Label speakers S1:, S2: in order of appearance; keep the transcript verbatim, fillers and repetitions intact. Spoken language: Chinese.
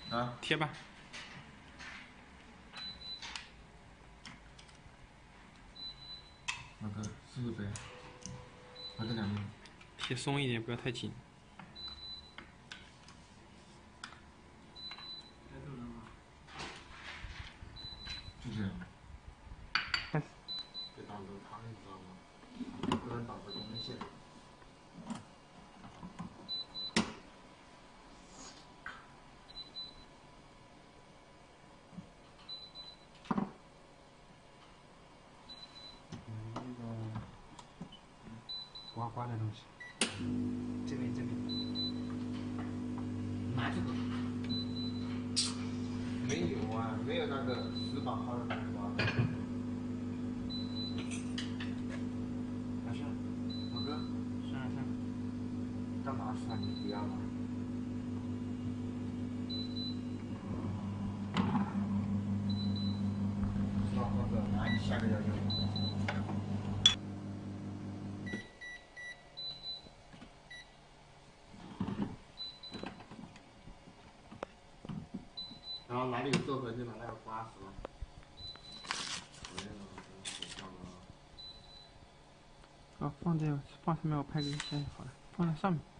S1: 啊，
S2: 贴吧。
S1: 那个是不是白？还是两边？
S2: 贴松一点，不要太紧。
S1: 就这样。
S2: 开始。
S1: 别挡着它，你知道吗？不能挡着光线。那个刮刮的东西。这边这边。拿这个。没有啊，没有那个十把号的南瓜。没事，老哥。是啊是啊。干嘛是啊？你不要吗？是吧，老哥？来，下个要求。然后哪里有皱痕就把那个刮死了。
S2: 好，放这放上面，我拍个一下就好了，放在上面。